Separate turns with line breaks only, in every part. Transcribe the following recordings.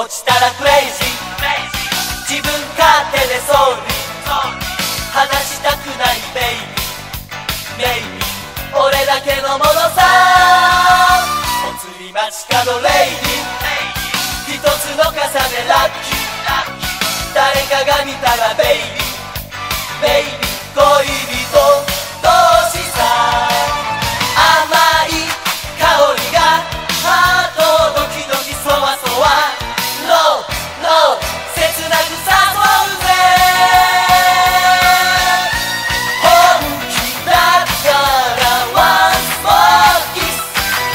落ちたらクレイジー、自分勝手でソウル話したくないベイビー、メイビー俺だけのものさ。お釣り街角レイディー、一つの傘でラッキー、誰かが見たらベイビー、ベイビー恋人同士さ。甘い香りがハートドキドキそわそわ、ローロー切なく誘うぜ。本気だからワンスモーキス、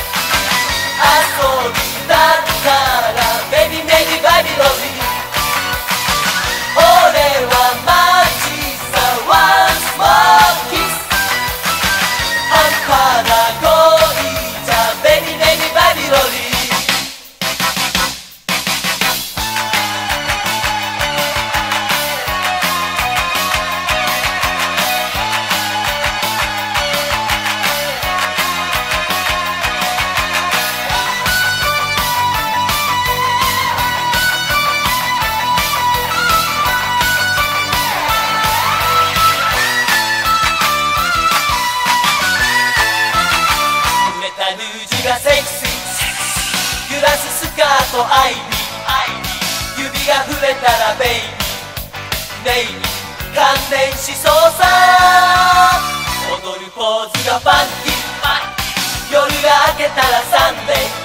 遊びだからベビーベイビーバイビロジー、俺はマジさワンスモーキス、半端な恋じゃベビーベイビーバイビロジー。ヌージがセクシー、揺らすスカートアイビー、指が触れたらベイビー、ネイビー感電しそうさ。踊るポーズがファンキー、夜が明けたらサンデー、